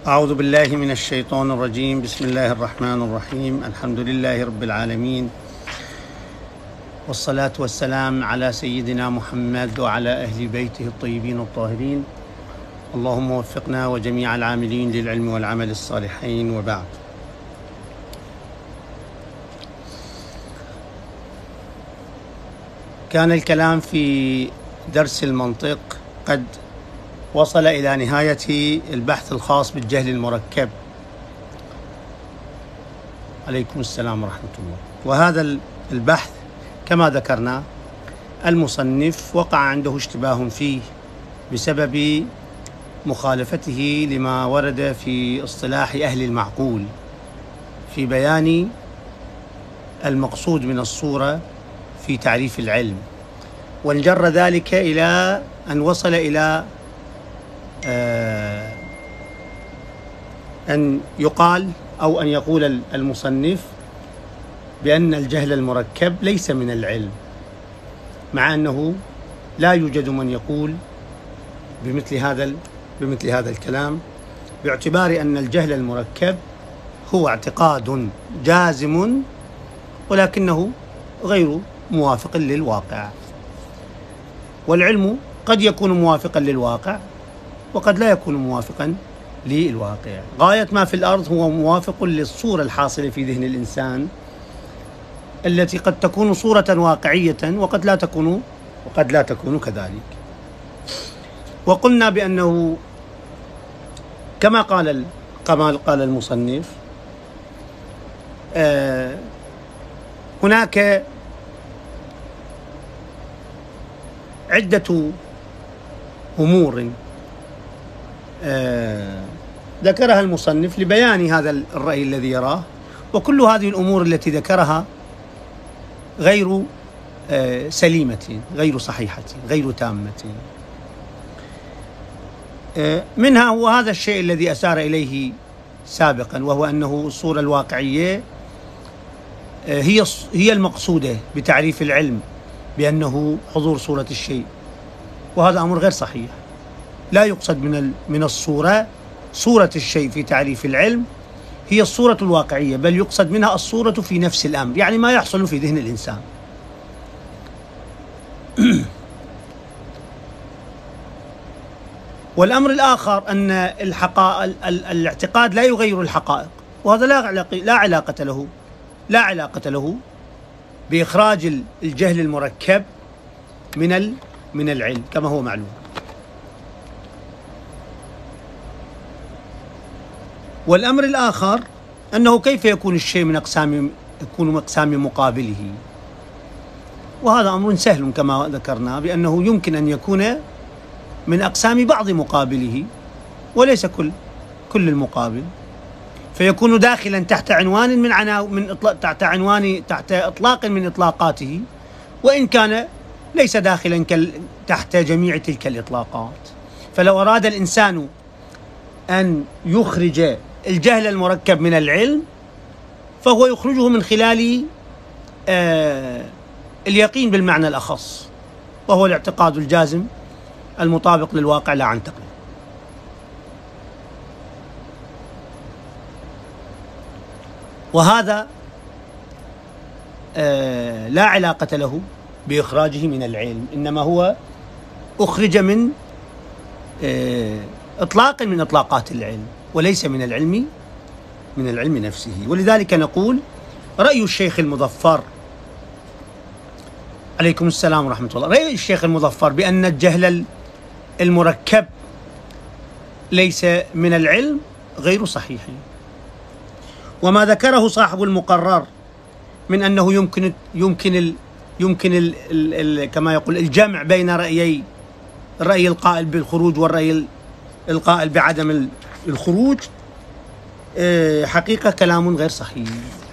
أعوذ بالله من الشيطان الرجيم. بسم الله الرحمن الرحيم. الحمد لله رب العالمين، والصلاة والسلام على سيدنا محمد وعلى أهل بيته الطيبين الطاهرين. اللهم وفقنا وجميع العاملين للعلم والعمل الصالحين، وبعد. كان الكلام في درس المنطق قد وصل إلى نهاية البحث الخاص بالجهل المركب. عليكم السلام ورحمة الله. وهذا البحث كما ذكرنا المصنف وقع عنده اشتباه فيه بسبب مخالفته لما ورد في اصطلاح أهل المعقول في بيان المقصود من الصورة في تعريف العلم، وانجر ذلك إلى أن وصل إلى أن يقال أو أن يقول المصنف بأن الجهل المركب ليس من العلم، مع أنه لا يوجد من يقول بمثل هذا الكلام، باعتبار أن الجهل المركب هو اعتقاد جازم ولكنه غير موافق للواقع. والعلم قد يكون موافقا للواقع وقد لا يكون موافقا للواقع. غاية ما في الأرض هو موافق للصورة الحاصلة في ذهن الإنسان، التي قد تكون صورة واقعية وقد لا تكون كذلك. وقلنا بأنه كما قال المصنف هناك عدة أمور ذكرها المصنف لبيان هذا الرأي الذي يراه، وكل هذه الأمور التي ذكرها غير سليمة، غير صحيحة، غير تامة. منها هو هذا الشيء الذي أشار إليه سابقا، وهو أنه الصورة الواقعية هي المقصودة بتعريف العلم، بأنه حضور صورة الشيء، وهذا أمر غير صحيح. لا يقصد من الصورة صورة الشيء في تعريف العلم هي الصورة الواقعية، بل يقصد منها الصورة في نفس الأمر، يعني ما يحصل في ذهن الإنسان. والأمر الآخر أن الاعتقاد لا يغير الحقائق، وهذا لا علاقة له بإخراج الجهل المركب من العلم كما هو معلوم. والأمر الآخر أنه كيف يكون الشيء من أقسام مقابله، وهذا أمر سهل كما ذكرنا، بأنه يمكن أن يكون من أقسام بعض مقابله وليس كل المقابل، فيكون داخلا تحت إطلاق من إطلاقاته، وإن كان ليس داخلا تحت جميع تلك الإطلاقات. فلو أراد الإنسان أن يخرج الجهل المركب من العلم فهو يخرجه من خلال اليقين بالمعنى الأخص، وهو الاعتقاد الجازم المطابق للواقع لا عن تقليد. وهذا لا علاقة له بإخراجه من العلم، إنما هو أخرج من إطلاق من إطلاقات العلم وليس من العلم نفسه. ولذلك نقول رأي الشيخ المظفر، عليكم السلام ورحمة الله، رأي الشيخ المظفر بأن الجهل المركب ليس من العلم غير صحيح. وما ذكره صاحب المقرر من أنه يمكن كما يقول الجمع بين الرأي القائل بالخروج والرأي القائل بعدم الخروج، حقيقة كلام غير صحيح،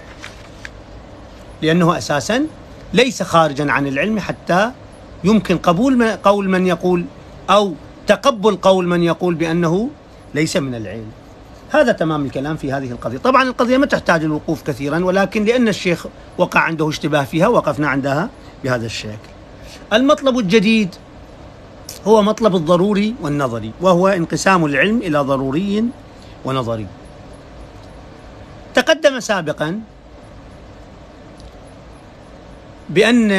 لأنه أساسا ليس خارجا عن العلم حتى يمكن قول من يقول أو تقبل قول من يقول بأنه ليس من العلم. هذا تمام الكلام في هذه القضية. طبعا القضية ما تحتاج الوقوف كثيرا، ولكن لأن الشيخ وقع عنده اشتباه فيها وقفنا عندها بهذا الشكل. المطلب الجديد هو مطلب الضروري والنظري، وهو انقسام العلم إلى ضروري ونظري. تقدم سابقا بأن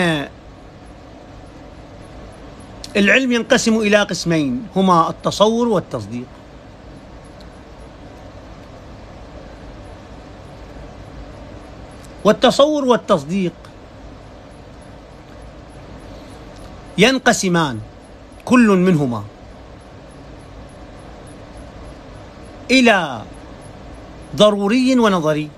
العلم ينقسم إلى قسمين، هما التصور والتصديق. والتصور والتصديق ينقسمان كل منهما إلى ضروري ونظري،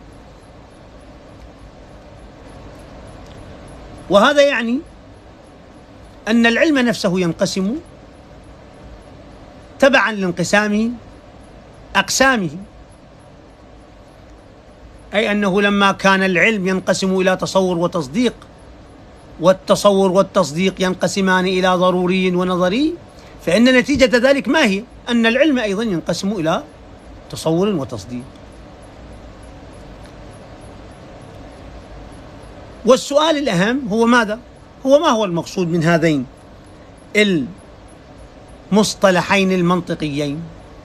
وهذا يعني أن العلم نفسه ينقسم تبعا لانقسام أقسامه، أي أنه لما كان العلم ينقسم إلى تصور وتصديق، والتصور والتصديق ينقسمان إلى ضروري ونظري، فإن نتيجة ذلك ما هي؟ أن العلم أيضا ينقسم إلى تصور وتصديق. والسؤال الأهم هو ماذا؟ ما هو المقصود من هذين المصطلحين المنطقيين؟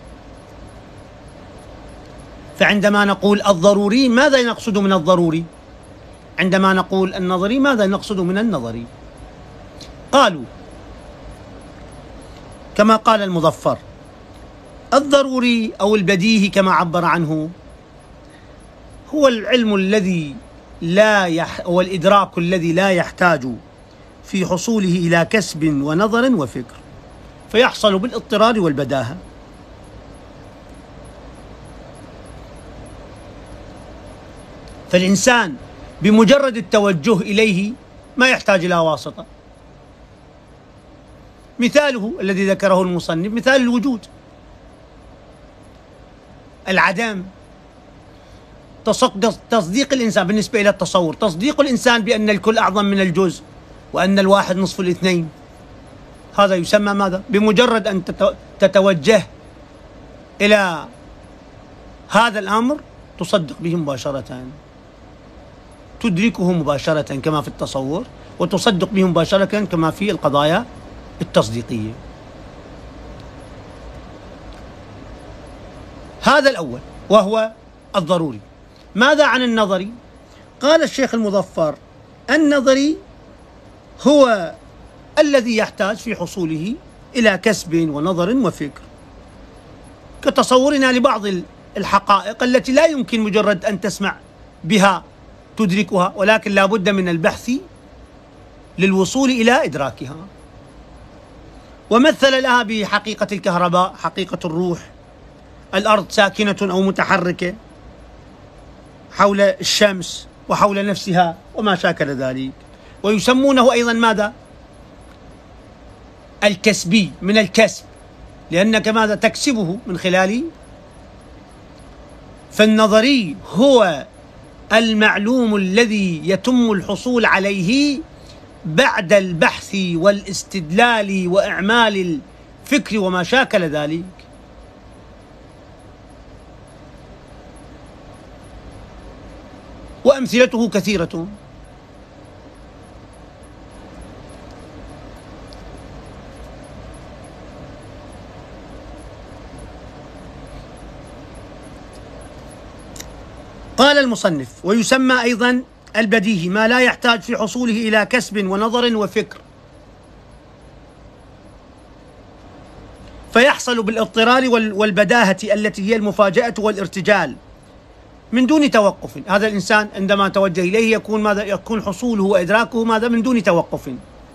فعندما نقول الضروري ماذا نقصد من الضروري؟ عندما نقول النظري ماذا نقصد من النظري؟ قالوا كما قال المظفر: الضروري أو البديهي كما عبر عنه هو العلم الذي هو الإدراك الذي لا يحتاج في حصوله إلى كسب ونظر وفكر، فيحصل بالاضطرار والبداهة. فالإنسان بمجرد التوجه إليه ما يحتاج إلى واسطة. مثاله الذي ذكره المصنف مثال الوجود، العدم، تصديق الإنسان بالنسبة إلى التصور، تصديق الإنسان بأن الكل أعظم من الجزء وأن الواحد نصف الاثنين، هذا يسمى ماذا؟ بمجرد أن تتوجه إلى هذا الأمر تصدق به مباشرة، تدركه مباشرة كما في التصور، وتصدق به مباشرة كما في القضايا التصديقية. هذا الأول وهو الضروري. ماذا عن النظري؟ قال الشيخ المظفر: النظري هو الذي يحتاج في حصوله إلى كسب ونظر وفكر، كتصورنا لبعض الحقائق التي لا يمكن مجرد أن تسمع بها تدركها، ولكن لا بد من البحث للوصول إلى إدراكها. ومثل لها بحقيقة الكهرباء، حقيقة الروح، الأرض ساكنة أو متحركة حول الشمس وحول نفسها وما شاكل ذلك. ويسمونه أيضا ماذا؟ الكسبي، من الكسب، لأنك ماذا؟ تكسبه من خلال. فالنظري هو المعلوم الذي يتم الحصول عليه بعد البحث والاستدلال وإعمال الفكر وما شاكل ذلك. وأمثلته كثيرة. قال المصنف: ويسمى أيضا البديهي ما لا يحتاج في حصوله إلى كسب ونظر وفكر، فيحصل بالاضطرار والبداهة التي هي المفاجأة والارتجال من دون توقف. هذا الإنسان عندما توجه إليه يكون ماذا؟ يكون حصوله وإدراكه ماذا؟ من دون توقف،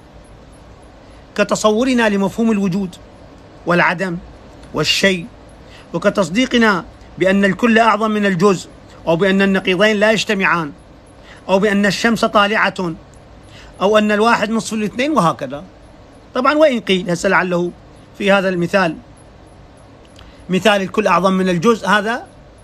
كتصورنا لمفهوم الوجود والعدم والشيء، وكتصديقنا بأن الكل أعظم من الجزء، أو بأن النقيضين لا يجتمعان، أو بأن الشمس طالعة، أو أن الواحد نصف الاثنين، وهكذا. طبعا وإن قيل هسه لعله في هذا المثال، مثال الكل أعظم من الجزء، هذا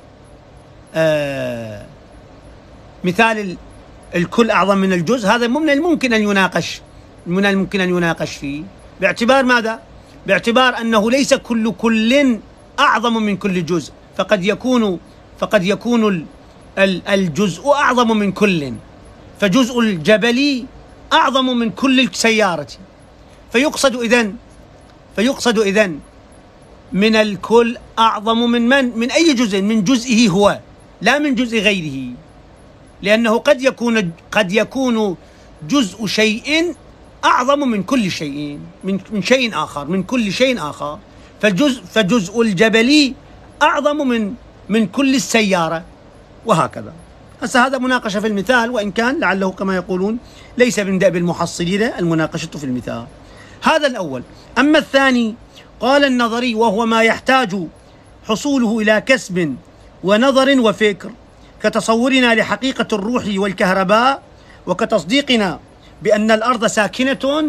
مثال الكل أعظم من الجزء، هذا من الممكن أن يناقش فيه، باعتبار ماذا؟ باعتبار أنه ليس كل أعظم من كل جزء، فقد يكون الجزء أعظم من كل، فجزء الجبل أعظم من كل السيارة. فيقصد إذن من الكل أعظم من أي جزء؟ من جزئه هو، لا من جزء غيره، لأنه قد يكون جزء شيء أعظم من كل شيء، من شيء آخر، من كل شيء آخر. فجزء الجبل أعظم من كل السيارة، وهكذا. هسه هذا مناقشة في المثال، وإن كان لعله كما يقولون ليس من دأب المحصلين المناقشة في المثال. هذا الأول. أما الثاني، قال النظري وهو ما يحتاج حصوله إلى كسب ونظر وفكر، كتصورنا لحقيقة الروح والكهرباء، وكتصديقنا بأن الأرض ساكنة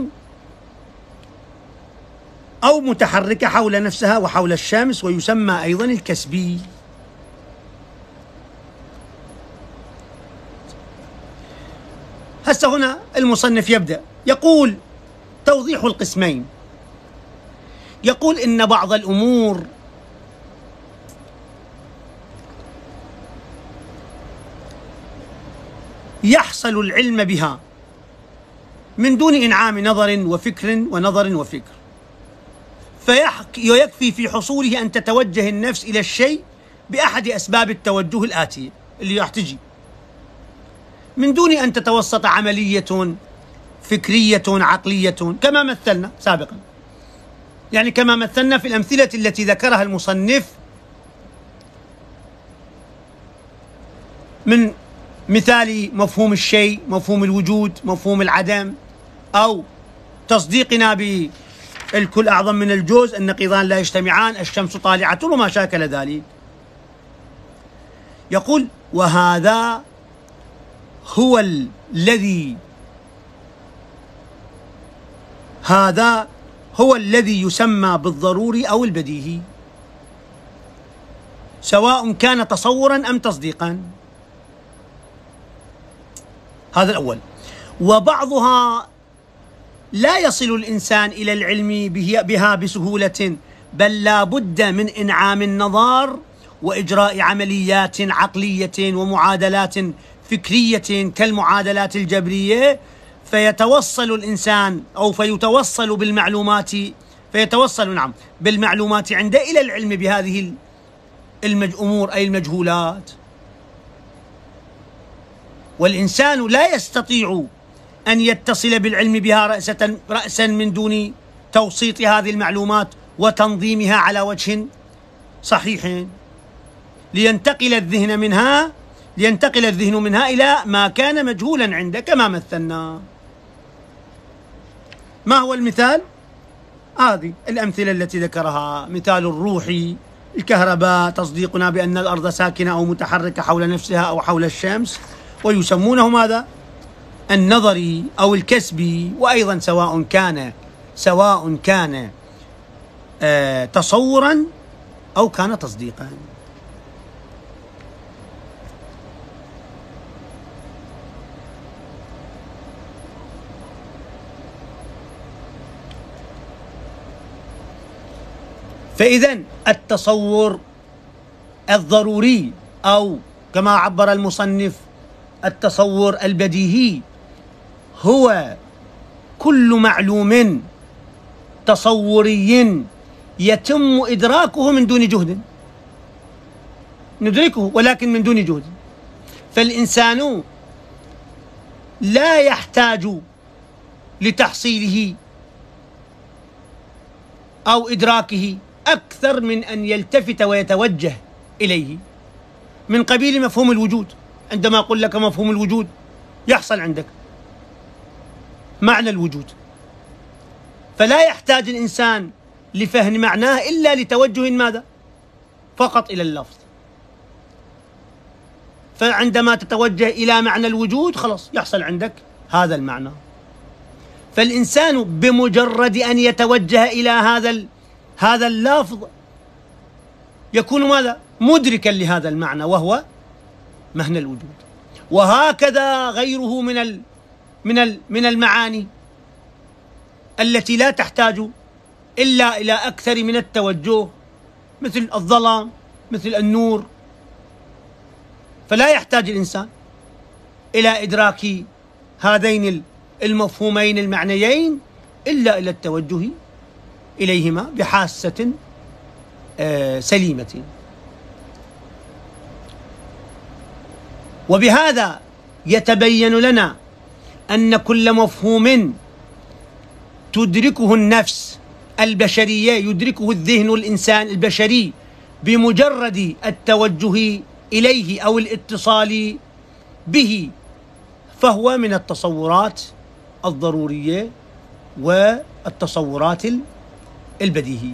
أو متحركة حول نفسها وحول الشمس، ويسمى أيضا الكسبي. هسه هنا المصنف يبدأ يقول توضيح القسمين. يقول إن بعض الأمور يحصل العلم بها من دون إنعام نظر وفكر، فيكفي في حصوله أن تتوجه النفس إلى الشيء بأحد أسباب التوجه الآتية اللي راح تجي، من دون أن تتوسط عملية فكرية عقلية، كما مثلنا سابقا، يعني كما مثلنا في الأمثلة التي ذكرها المصنف من مثال مفهوم الشيء، مفهوم الوجود، مفهوم العدم، أو تصديقنا بالكل أعظم من الجزء، النقيضان لا يجتمعان، الشمس طالعة، وما شاكل ذلك. يقول وهذا هو الذي يسمى بالضروري أو البديهي، سواء كان تصورا أم تصديقا. هذا الأول. وبعضها لا يصل الإنسان إلى العلم بها بسهولة، بل لا بد من إنعام النظر وإجراء عمليات عقلية ومعادلات فكرية كالمعادلات الجبرية، فيتوصل الإنسان أو فيتوصل بالمعلومات عنده إلى العلم بهذه الأمور أي المجهولات. والإنسان لا يستطيع أن يتصل بالعلم بها رأسا من دون توسيط هذه المعلومات وتنظيمها على وجه صحيح، لينتقل الذهن منها إلى ما كان مجهولا عنده، كما مثلنا. ما هو المثال؟ هذه الأمثلة التي ذكرها، مثال الروح، الكهرباء، تصديقنا بأن الأرض ساكنة أو متحركة حول نفسها أو حول الشمس، ويسمونه ماذا؟ النظري أو الكسبي. وأيضا سواء كان تصورا أو كان تصديقا. فإذن التصور الضروري، أو كما عبر المصنف التصور البديهي، هو كل معلوم تصوري يتم إدراكه من دون جهد، ندركه ولكن من دون جهد. فالإنسان لا يحتاج لتحصيله أو إدراكه أكثر من أن يلتفت ويتوجه إليه، من قبيل مفهوم الوجود. عندما أقول لك مفهوم الوجود، يحصل عندك معنى الوجود، فلا يحتاج الإنسان لفهم معناه إلا لتوجه ماذا؟ فقط إلى اللفظ. فعندما تتوجه إلى معنى الوجود خلاص يحصل عندك هذا المعنى. فالإنسان بمجرد أن يتوجه إلى هذا اللفظ يكون ماذا؟ مدركا لهذا المعنى، وهو معنى الوجود. وهكذا غيره من المعاني التي لا تحتاج إلا إلى أكثر من التوجه، مثل الظلام، مثل النور. فلا يحتاج الإنسان إلى إدراك هذين المفهومين المعنيين إلا إلى التوجه إليهما بحاسة سليمة. وبهذا يتبين لنا أن كل مفهوم تدركه النفس البشرية، يدركه الذهن الإنسان البشري بمجرد التوجه إليه أو الاتصال به، فهو من التصورات الضرورية والتصورات البديهية.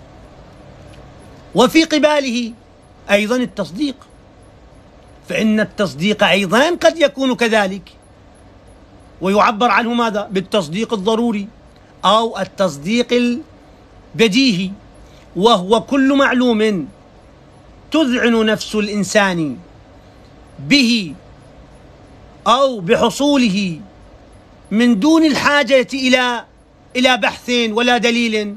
وفي قباله أيضا التصديق، فإن التصديق أيضا قد يكون كذلك، ويعبر عنه ماذا؟ بالتصديق الضروري أو التصديق البديهي، وهو كل معلوم تذعن نفس الإنسان به أو بحصوله من دون الحاجة إلى بحث ولا دليل.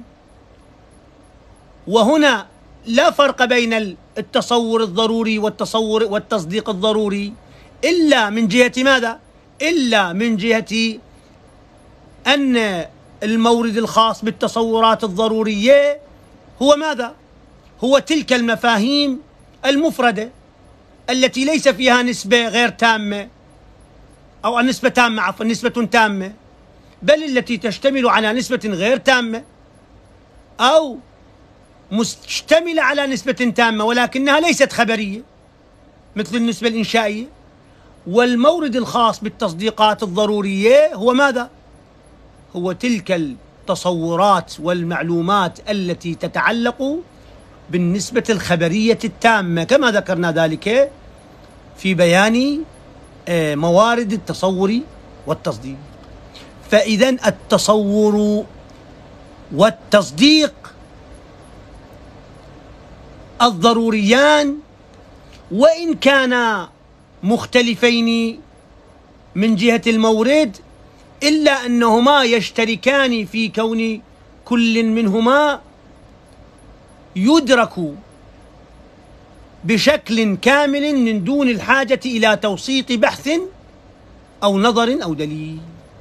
وهنا لا فرق بين التصور الضروري والتصديق الضروري إلا من جهة ماذا؟ إلا من جهة أن المورد الخاص بالتصورات الضرورية هو ماذا؟ هو تلك المفاهيم المفردة التي ليس فيها نسبة غير تامة، أو نسبة تامة، عفوا نسبة تامة، بل التي تشتمل على نسبة غير تامة أو مشتملة على نسبة تامة ولكنها ليست خبرية مثل النسبة الإنشائية. والمورد الخاص بالتصديقات الضرورية هو ماذا؟ هو تلك التصورات والمعلومات التي تتعلق بالنسبة الخبرية التامة، كما ذكرنا ذلك في بيان موارد التصور والتصديق. فإذا التصور والتصديق الضروريان وإن كانا مختلفين من جهة المورد، إلا أنهما يشتركان في كون كل منهما يدرك بشكل كامل من دون الحاجة إلى توسيط بحث أو نظر أو دليل.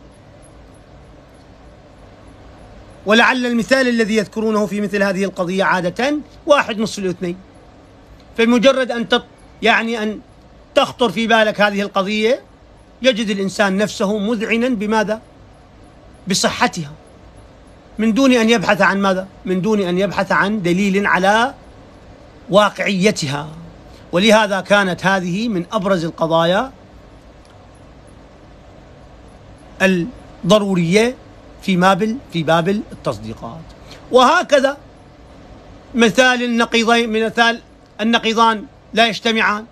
ولعل المثال الذي يذكرونه في مثل هذه القضية عادة 1/2. فمجرد أن تخطر في بالك هذه القضية يجد الإنسان نفسه مذعنا بماذا؟ بصحتها، من دون أن يبحث عن ماذا؟ من دون أن يبحث عن دليل على واقعيتها. ولهذا كانت هذه من أبرز القضايا الضرورية في باب التصديقات. وهكذا مثال النقيضان لا يجتمعان،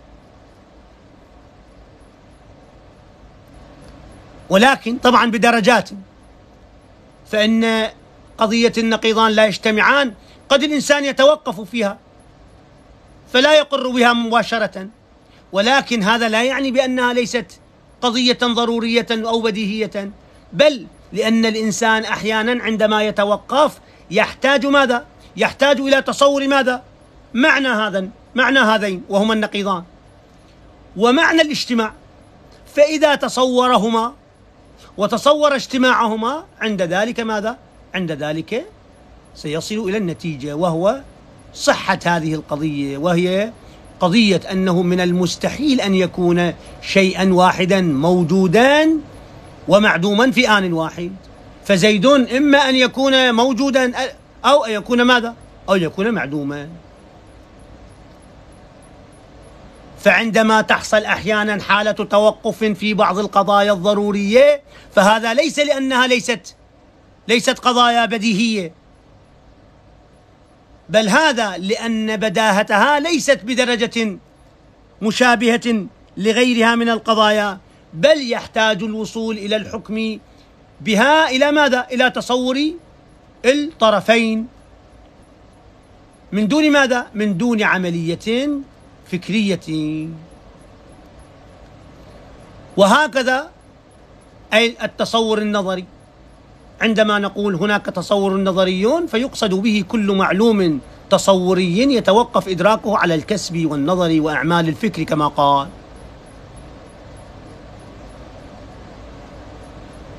ولكن طبعا بدرجات. فإن قضية النقيضان لا يجتمعان قد الإنسان يتوقف فيها فلا يقر بها مباشرة، ولكن هذا لا يعني بأنها ليست قضية ضرورية أو بديهية، بل لأن الإنسان أحيانا عندما يتوقف يحتاج ماذا؟ يحتاج إلى تصور ماذا؟ معنى هذين وهما النقيضان ومعنى الاجتماع. فإذا تصورهما وتصور اجتماعهما عند ذلك ماذا؟ عند ذلك سيصل إلى النتيجة، وهو صحة هذه القضية، وهي قضية أنه من المستحيل أن يكون شيئا واحدا موجودا ومعدوما في آن واحد. فزيد إما أن يكون موجودا أو أن يكون ماذا؟ أو يكون معدوما. فعندما تحصل أحيانا حالة توقف في بعض القضايا الضرورية، فهذا ليس لأنها ليست قضايا بديهية، بل هذا لأن بداهتها ليست بدرجة مشابهة لغيرها من القضايا، بل يحتاج الوصول إلى الحكم بها إلى ماذا؟ إلى تصور الطرفين من دون ماذا؟ من دون عملية فكرية. وهكذا أي التصور النظري، عندما نقول هناك تصور نظري فيقصد به كل معلوم تصوري يتوقف إدراكه على الكسب والنظر وأعمال الفكر كما قال.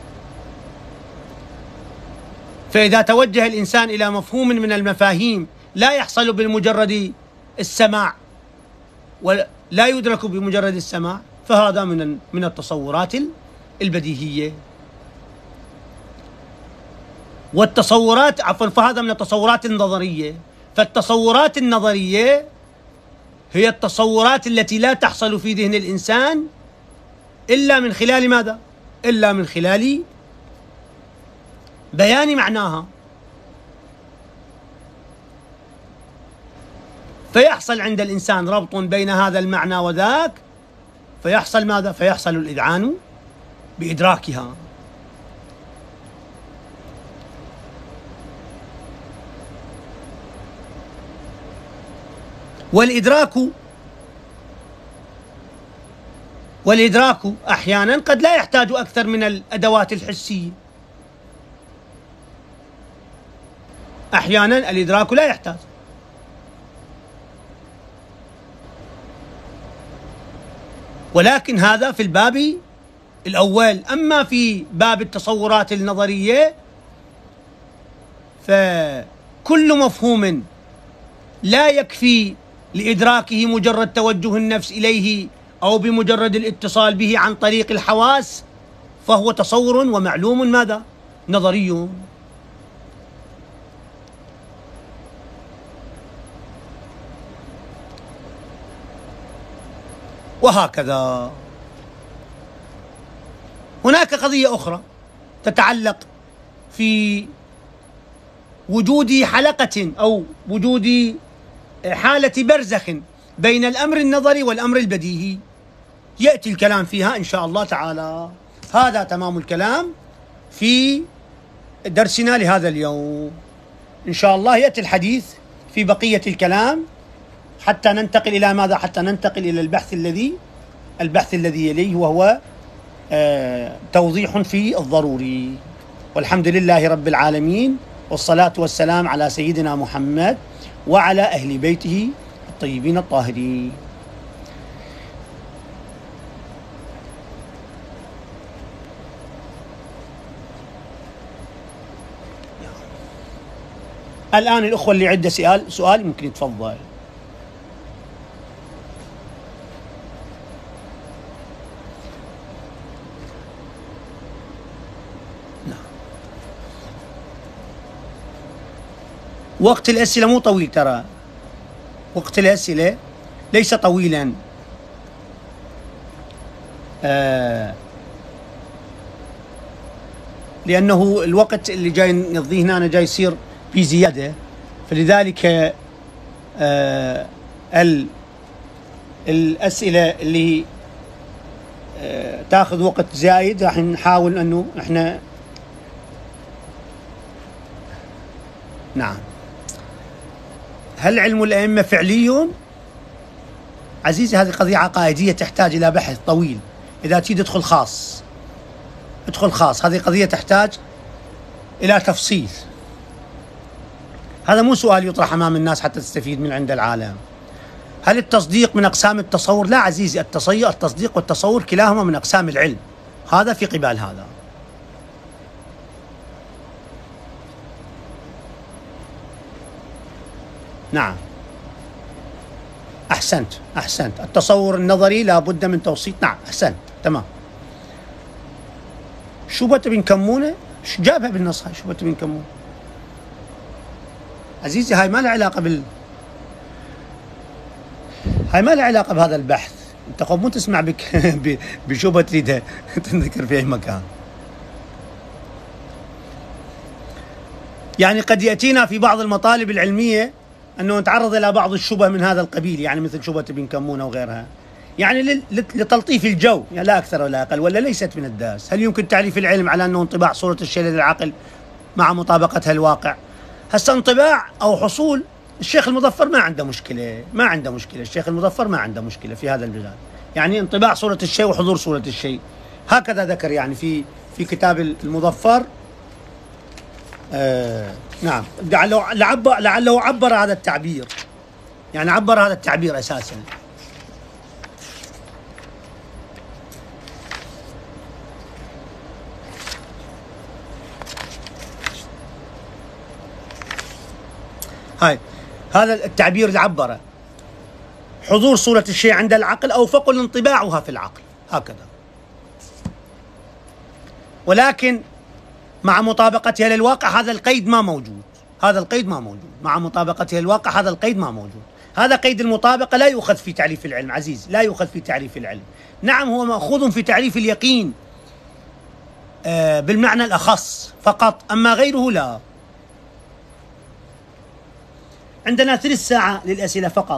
فإذا توجه الإنسان إلى مفهوم من المفاهيم لا يحصل بمجرد السماع ولا يدرك بمجرد السماع، فهذا من التصورات البديهية. والتصورات فهذا من التصورات النظرية. فالتصورات النظرية هي التصورات التي لا تحصل في ذهن الإنسان إلا من خلال ماذا؟ إلا من خلال بيان معناها. فيحصل عند الإنسان ربط بين هذا المعنى وذاك، فيحصل ماذا؟ فيحصل الإذعان بإدراكها. والإدراك أحيانا قد لا يحتاج أكثر من الأدوات الحسية. أحيانا الإدراك لا يحتاج. ولكن هذا في الباب الأول. أما في باب التصورات النظرية فكل مفهوم لا يكفي لإدراكه مجرد توجه النفس إليه أو بمجرد الاتصال به عن طريق الحواس، فهو تصور ومعلوم ماذا؟ نظري. وهكذا. هناك قضية أخرى تتعلق في وجود حلقة أو وجود حالة برزخ بين الأمر النظري والأمر البديهي، يأتي الكلام فيها إن شاء الله تعالى. هذا تمام الكلام في درسنا لهذا اليوم. إن شاء الله يأتي الحديث في بقية الكلام حتى ننتقل إلى ماذا؟ حتى ننتقل إلى البحث الذي يليه، وهو توضيح في الضروري. والحمد لله رب العالمين، والصلاة والسلام على سيدنا محمد وعلى أهل بيته الطيبين الطاهرين. الآن الأخوة اللي عنده سؤال ممكن يتفضل. وقت الأسئلة مو طويل، ترى وقت الأسئلة ليس طويلا. لأنه الوقت اللي جاي نقضيه هنا جاي يصير بزيادة، فلذلك الأسئلة اللي تاخذ وقت زايد راح نحاول أنه احنا نعم. هل علم الأئمة فعلي؟ عزيزي هذه قضية عقائدية تحتاج إلى بحث طويل. إذا تريد ادخل خاص، هذه قضية تحتاج إلى تفصيل. هذا مو سؤال يطرح أمام الناس حتى تستفيد من عند العالم. هل التصديق من أقسام التصور؟ لا عزيزي، التصديق والتصور كلاهما من أقسام العلم، هذا في قبال هذا. نعم، أحسنت. التصور النظري لا بد من توسيط. نعم أحسنت، تمام. شو بتبي نكمونه؟ شو جابها بالنص هاي؟ شو بتبي نكمونه؟ عزيزي هاي ما لها علاقة بهذا البحث. انت قد مو تسمع بك بشو بتريدها تذكر في أي مكان. يعني قد يأتينا في بعض المطالب العلمية أنه نتعرض إلى بعض الشبه من هذا القبيل، يعني مثل شبهة ابن كمونة وغيرها، يعني لتلطيف الجو، يعني لا أكثر ولا أقل، ولا ليست من الداس. هل يمكن تعريف العلم على أنه انطباع صورة الشيء لدى العقل مع مطابقتها الواقع؟ هسه انطباع أو حصول، الشيخ المظفر ما عنده مشكلة. الشيخ المظفر ما عنده مشكلة في هذا البلاد، يعني انطباع صورة الشيء وحضور صورة الشيء، هكذا ذكر يعني في كتاب المظفر. نعم، لعله عبر هذا التعبير، يعني عبر هذا التعبير أساسا. هذا التعبير اللي عبره حضور صورة الشيء عند العقل أو فقل انطباعها في العقل، هكذا. ولكن مع مطابقتها للواقع هذا القيد ما موجود، هذا القيد ما موجود، مع مطابقتها للواقع هذا القيد ما موجود. هذا قيد المطابقة لا يؤخذ في تعريف العلم عزيز، لا يؤخذ في تعريف العلم. نعم هو مأخوذ في تعريف اليقين بالمعنى الأخص فقط، أما غيره لا. عندنا 3 ساعة للأسئلة فقط.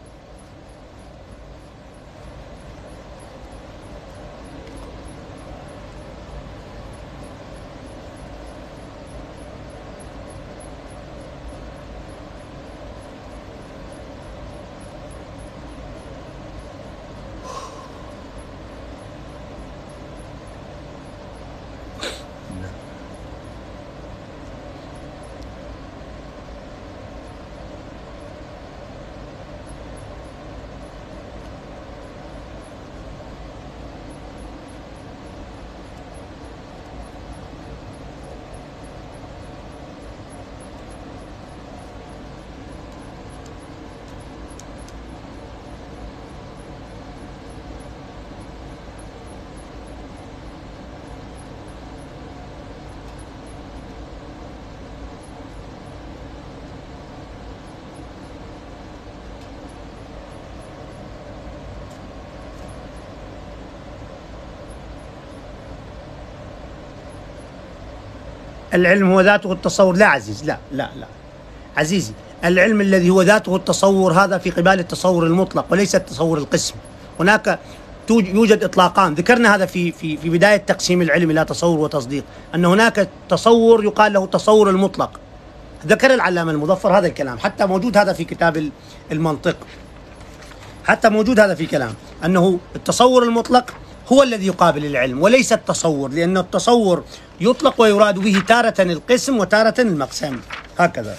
العلم هو ذاته التصور، لا عزيز، لا لا لا عزيزي، العلم الذي هو ذاته التصور هذا في قبال التصور المطلق وليس التصور القسم. هناك يوجد إطلاقان، ذكرنا هذا في بداية تقسيم العلم إلى تصور وتصديق، أن هناك تصور يقال له التصور المطلق. ذكر العلامة المظفر هذا الكلام، حتى موجود هذا في كتاب المنطق، حتى موجود هذا في كلام أنه التصور المطلق هو الذي يقابل العلم وليس التصور، لأن التصور يطلق ويراد به تارة القسم وتارة المقسم، هكذا.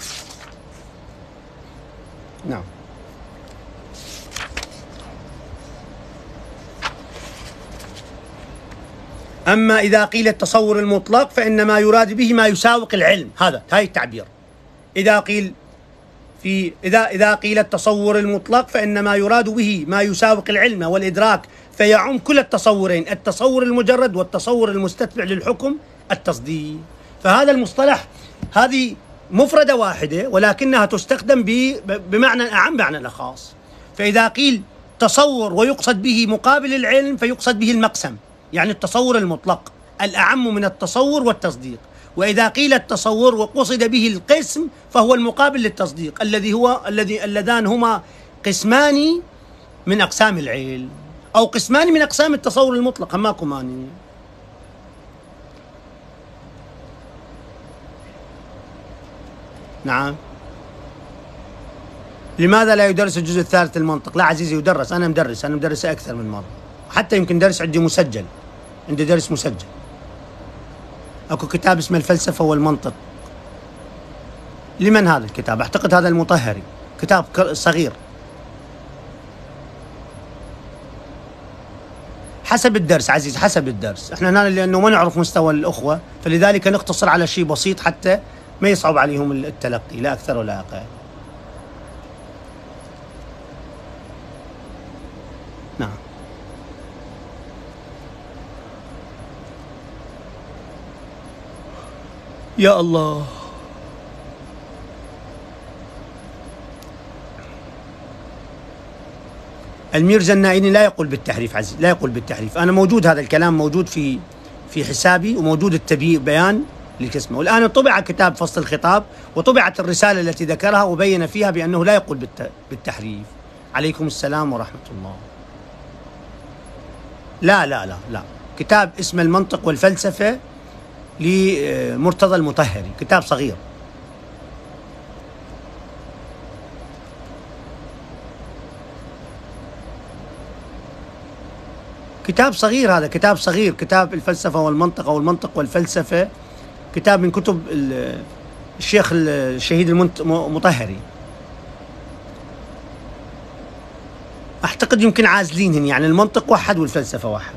نعم. أما إذا قيل التصور المطلق فإنما يراد به ما يساوق العلم، هاي التعبير. إذا قيل التصور المطلق فإنما يراد به ما يساوق العلم والإدراك، فيعم كل التصورين، التصور المجرد والتصور المستتبع للحكم التصديق. فهذا المصطلح هذه مفردة واحدة ولكنها تستخدم بمعنى أعم معنى خاص. فإذا قيل تصور ويقصد به مقابل العلم فيقصد به المقسم، يعني التصور المطلق الأعم من التصور والتصديق. وإذا قيل التصور وقصد به القسم فهو المقابل للتصديق، اللذان هما قسمان من أقسام العلم، أو قسمان من أقسام التصور المطلق، هماكم ماني. نعم. لماذا لا يدرس الجزء الثالث المنطق؟ لا عزيزي يدرس، أنا مدرسه أكثر من مرة، حتى يمكن درس عندي مسجل، عندي درس مسجل. أكو كتاب اسمه الفلسفة والمنطق. لمن هذا الكتاب؟ أعتقد هذا المطهري، كتاب صغير. حسب الدرس عزيز، حسب الدرس. احنا هنا لأنه ما نعرف مستوى الأخوة فلذلك نقتصر على شيء بسيط حتى ما يصعب عليهم التلقي، لا أكثر ولا أقل. نعم. يا الله. الميرزا النائني لا يقول بالتحريف عزيز، لا يقول بالتحريف. أنا موجود هذا الكلام، موجود في حسابي، وموجود بيان للقسمة. والآن طبع كتاب فصل الخطاب وطبعت الرسالة التي ذكرها وبين فيها بأنه لا يقول بالتحريف. عليكم السلام ورحمة الله. لا لا لا لا، كتاب اسمه المنطق والفلسفة لمرتضى المطهري، كتاب صغير. كتاب صغير، هذا كتاب صغير، كتاب الفلسفة والمنطق أو المنطق والفلسفة، كتاب من كتب الشيخ الشهيد المطهري. أعتقد يمكن عازلينهن، يعني المنطق واحد والفلسفة واحد.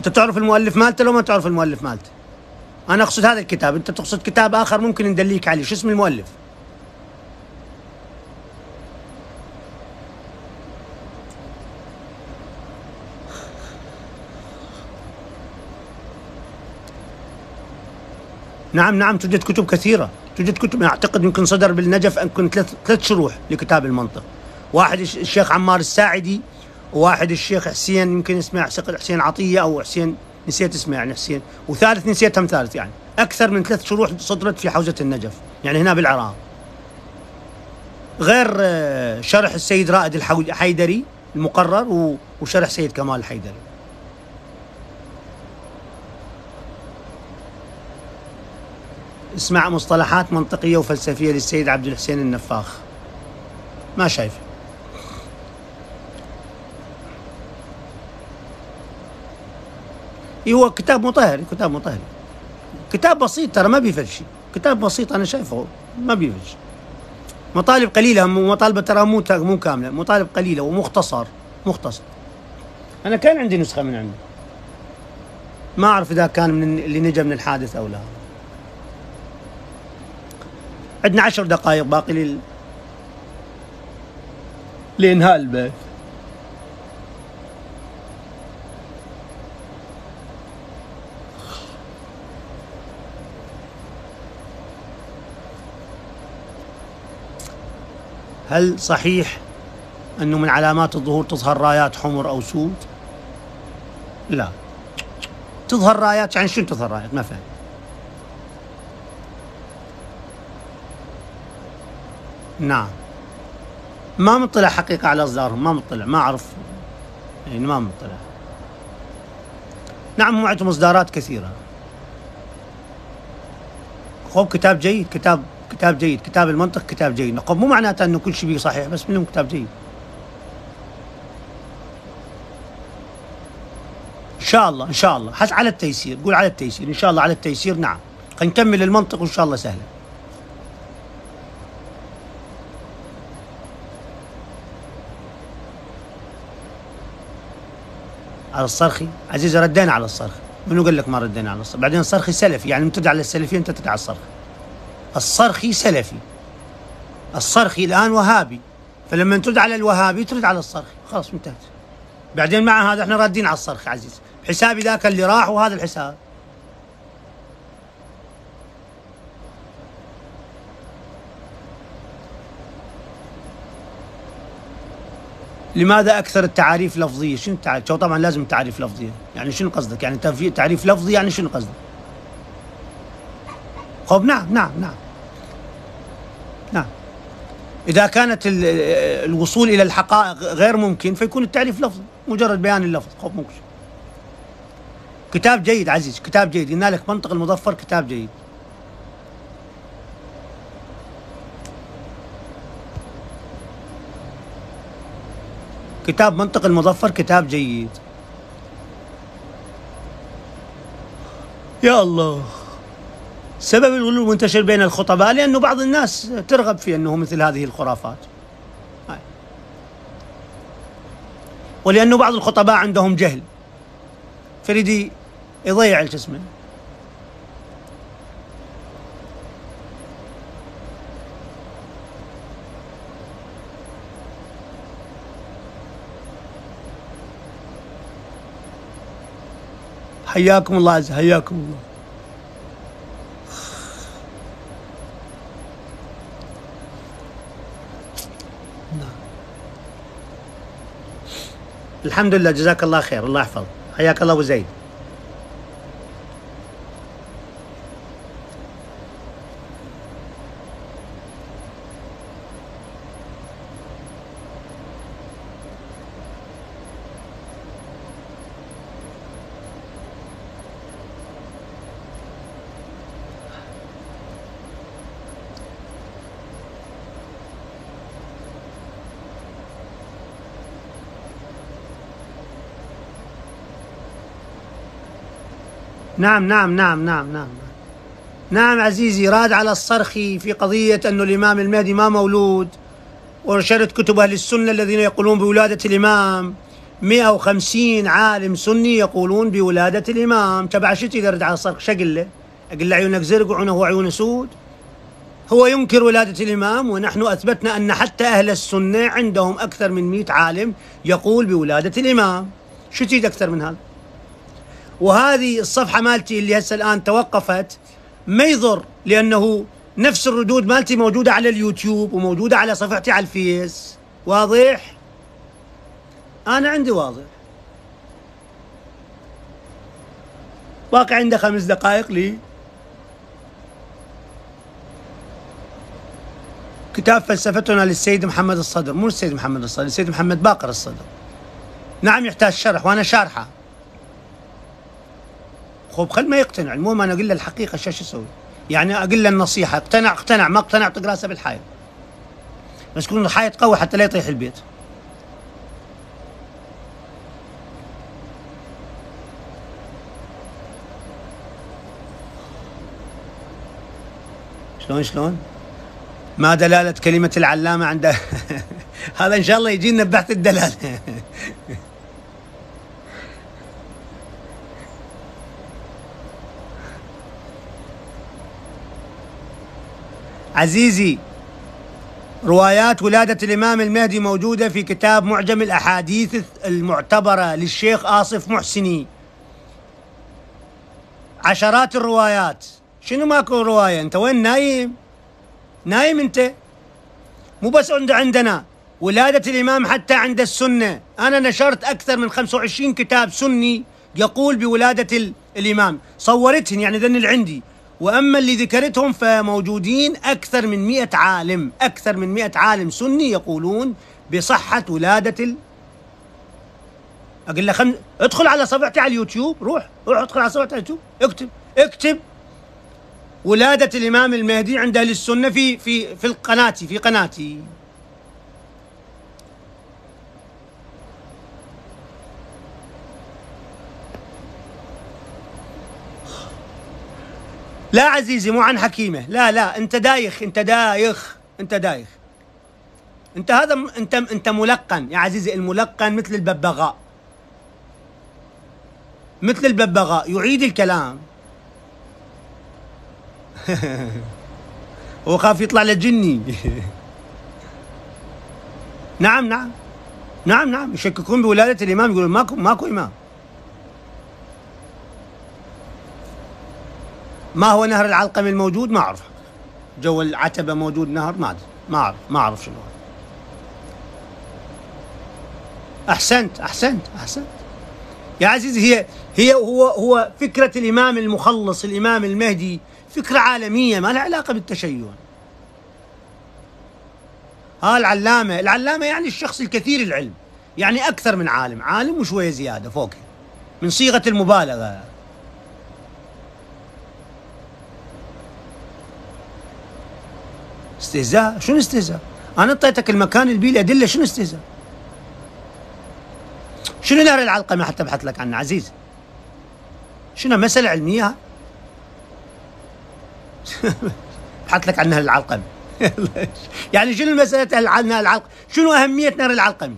أنت تعرف المؤلف مالته لو ما تعرف المؤلف مالته؟ أنا أقصد هذا الكتاب، أنت تقصد كتاب آخر ممكن ندليك عليه، شو اسم المؤلف؟ نعم نعم، توجد كتب كثيرة، توجد كتب، أعتقد يمكن صدر بالنجف يمكن ثلاث شروح لكتاب المنطق، واحد الشيخ عمار الساعدي، وواحد الشيخ حسين يمكن اسمه أعتقد حسين عطية أو حسين، نسيت اسمه يعني حسين، وثالث نسيت هم ثالث، يعني أكثر من 3 شروح صدرت في حوزة النجف يعني هنا بالعراق، غير شرح السيد رائد الحيدري المقرر وشرح سيد كمال الحيدري. اسمع مصطلحات منطقية وفلسفية للسيد عبد الحسين النفاخ، ما شايفه. هو كتاب مطهري، كتاب مطهري، كتاب بسيط ترى ما بيفيد شيء، كتاب بسيط أنا شايفه ما بيفيد شيء، مطالب قليلة، مطالبة ترى مو كاملة، مطالب قليلة ومختصر، مختصر. أنا كان عندي نسخة من عنده، ما أعرف إذا كان من اللي نجا من الحادث أو لا. عندنا 10 دقائق باقي لإنهاء البث. هل صحيح أنه من علامات الظهور تظهر رايات حمر أو سود؟ لا. تظهر رايات يعني شنو تظهر رايات؟ ما فهم. نعم. ما مطلع حقيقة على إصدارهم، ما مطلع، ما أعرف يعني، ما مطلع. نعم هم عندهم إصدارات كثيرة. خب كتاب جيد، كتاب جيد، كتاب المنطق كتاب جيد، نقول مو معناته انه كل شيء بيه صحيح، بس منهم كتاب جيد. ان شاء الله ان شاء الله، حس على التيسير، قول على التيسير ان شاء الله، على التيسير. نعم خلينا نكمل المنطق وان شاء الله سهله. على الصرخي عزيزي ردينا على الصرخي، منو قال لك ما ردينا على الصرخي؟ بعدين الصرخي سلفي، يعني تدعي على السلفيين انت تدعي على الصرخي. الصرخي سلفي، الصرخي الآن وهابي، فلما ترد على الوهابي ترد على الصرخي، خلاص انتهت. بعدين مع هذا احنا رادين على الصرخي عزيز، حسابي ذاك اللي راح وهذا الحساب. لماذا أكثر التعاريف لفظية؟ شنو التعاريف؟ طبعا لازم تعريف لفظية، يعني شنو قصدك؟ يعني تعريف لفظي يعني شنو قصدك؟ خب نعم نعم نعم نعم. إذا كانت الوصول إلى الحقائق غير ممكن فيكون التعريف لفظي، مجرد بيان اللفظ. خب ممكن. كتاب جيد عزيز، كتاب جيد، قلنا لك منطق المظفر كتاب جيد. كتاب منطق المظفر كتاب جيد. يا الله. سبب الغلو المنتشر بين الخطباء لأنه بعض الناس ترغب في أنه مثل هذه الخرافات، ولأنه بعض الخطباء عندهم جهل فريد يضيع الجسم. حياكم الله عز، حياكم الله. الحمد لله، جزاك الله خير، الله يحفظ، حياك الله ابو زيد. نعم نعم نعم نعم نعم نعم عزيزي، راد على الصرخي في قضية أن الإمام المهدي ما مولود، ونشرت كتب أهل السنة الذين يقولون بولادة الإمام، 150 عالم سني يقولون بولادة الإمام. تبع شتي يرد على الصرخ؟ شقل له؟ أقول له عيونك زرق وعيونه عيونه سود. هو ينكر ولادة الإمام، ونحن أثبتنا أن حتى أهل السنة عندهم أكثر من 100 عالم يقول بولادة الإمام. شو تريد أكثر من هذا؟ وهذه الصفحة مالتي اللي هسه الآن توقفت ما يضر، لأنه نفس الردود مالتي موجودة على اليوتيوب وموجودة على صفحتي على الفيس. واضح؟ أنا عندي واضح. باقي عنده 5 دقائق لي. كتاب فلسفتنا للسيد محمد الصدر، مو السيد محمد الصدر، السيد محمد باقر الصدر. نعم يحتاج شرح وأنا شارحه. خب خل ما يقتنع، المهم أنا أقول له الحقيقة شو أسوي؟ يعني أقول له النصيحة، اقتنع ما اقتنع طق راسه بالحائط. بس يكون الحائط قوي حتى لا يطيح البيت. شلون؟ ما دلالة كلمة العلامة عنده؟ هذا إن شاء الله يجينا بحث الدلالة. عزيزي، روايات ولادة الإمام المهدي موجودة في كتاب معجم الأحاديث المعتبرة للشيخ آصف محسني. عشرات الروايات. شنو ماكو رواية؟ أنت وين نايم أنت؟ مو بس عندنا ولادة الإمام، حتى عند السنة. أنا نشرت أكثر من 25 كتاب سني يقول بولادة الإمام، صورتهن يعني ذن اللي عندي. وأما اللي ذكرتهم فموجودين أكثر من 100 عالم، أكثر من 100 عالم سني يقولون بصحة ولادة أقول له ادخل على صفحتي على اليوتيوب، روح ادخل على صفحتي على اليوتيوب، اكتب ولادة الإمام المهدي عند أهل السنة في قناتي. لا عزيزي، مو عن حكيمة، لا أنت دايخ. أنت هذا أنت ملقن يا عزيزي. الملقن مثل الببغاء يعيد الكلام. هو خاف يطلع لجني. نعم يشككون بولادة الإمام، يقولون ماكو إمام. ما هو نهر العلقمي الموجود؟ ما أعرف. جو العتبة موجود نهر؟ ما أدري، ما أعرف شنو. أحسنت يا عزيزي. هو فكرة الإمام المخلص، الإمام المهدي، فكرة عالمية ما لها علاقة بالتشيع. العلامة يعني الشخص الكثير العلم، يعني أكثر من عالم وشوية زيادة فوقه، من صيغة المبالغة. استهزاء؟ شنو استهزاء؟ أنا أعطيتك المكان اللي بيه الأدلة، شنو استهزاء؟ شنو نهر العلقمة حتى أبحث لك عنه عزيز؟ شنو مسألة علمية؟ ابحث لك عن نهر العلقمي. يعني شنو المسألة نهر العلقمي؟ شنو أهمية نهر العلقمي؟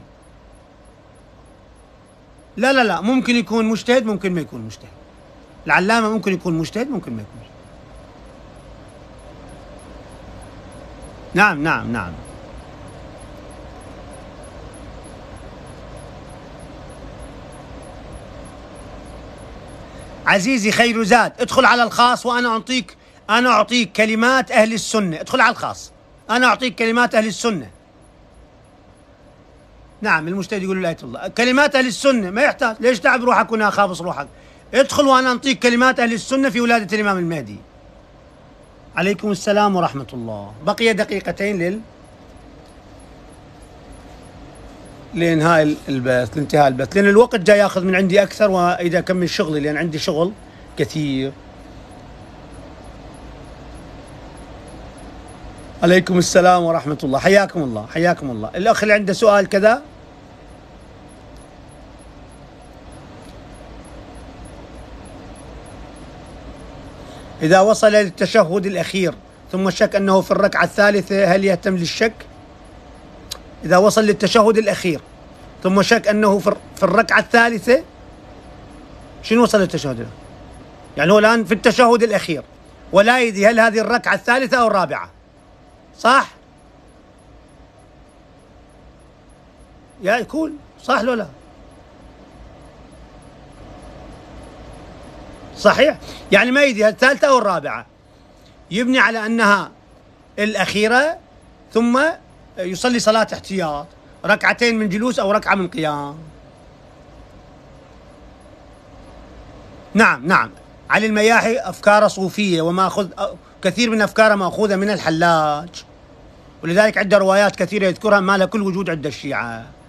لا ممكن يكون مجتهد، ممكن ما يكون مجتهد. العلامة ممكن يكون مجتهد، ممكن ما يكون مجتهد. نعم. عزيزي خير زاد، ادخل على الخاص وأنا أعطيك كلمات أهل السنة. ادخل على الخاص، أنا أعطيك كلمات أهل السنة. نعم المجتهد يقول لا الله، كلمات أهل السنة ما يحتاج. ليش تعب روحك وأنا خابص روحك؟ ادخل وأنا أعطيك كلمات أهل السنة في ولادة الإمام المهدي. عليكم السلام ورحمة الله. بقي دقيقتين لإنهاء البث، لانتهاء البث، لأن الوقت جاي ياخذ من عندي أكثر، وإذا أكمل شغلي لأن عندي شغل كثير. عليكم السلام ورحمة الله. حياكم الله. الأخ اللي عنده سؤال كذا. إذا وصل للتشهد الأخير ثم شك أنه في الركعة الثالثة، هل يهتم للشك؟ إذا وصل للتشهد الأخير ثم شك أنه في الركعة الثالثة شنو وصل للتشهد الآن؟ يعني هو الآن في التشهد الأخير ولا يدري هل هذه الركعة الثالثة أو الرابعة، صح؟ يا يكون صح ولا لا؟ صحيح، يعني ما يدري الثالثة أو الرابعة، يبني على أنها الأخيرة ثم يصلي صلاة احتياط، ركعتين من جلوس أو ركعة من قيام. نعم نعم، علي المياحي أفكار صوفية وماخذ كثير من أفكاره مأخوذة من الحلاج، ولذلك عنده روايات كثيرة يذكرها ما لها كل وجود عند الشيعة.